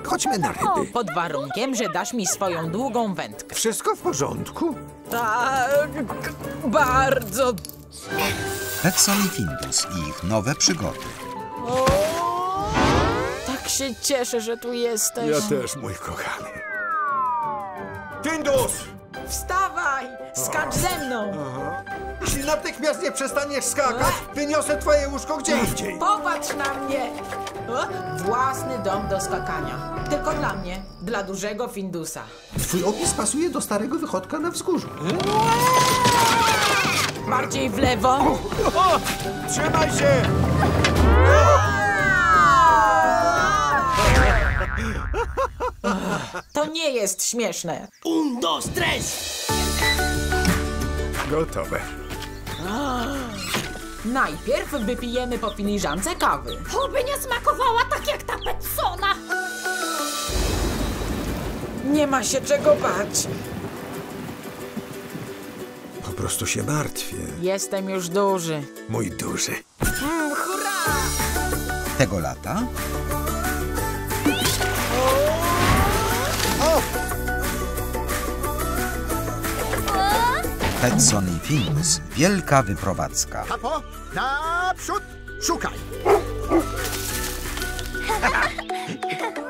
Chodźmy na O, ryby. pod warunkiem, że dasz mi swoją długą wędkę. Wszystko w porządku? Tak, bardzo. Petson i Findus i ich nowe przygody. O, tak się cieszę, że tu jesteś. Ja też, mój kochany. Findus! Wstawaj! Skacz ze mną! Jeśli natychmiast nie przestaniesz skakać, wyniosę twoje łóżko gdzie indziej. Popatrz na mnie! O, własny dom do skakania. Tylko dla mnie, dla dużego Findusa. Twój opis pasuje do starego wychodka na wzgórzu. Bardziej w lewo. Trzymaj się! To nie jest śmieszne. Un, dos, tres! Gotowe. Najpierw wypijemy po filiżance kawy. Oby nie smakowała tak jak ta Petsona. Nie ma się czego bać. Po prostu się martwię. Jestem już duży. Mój duży. Hurra! Tego lata Petson i Findus. Wielka wyprowadzka. Kapo, naprzód, szukaj!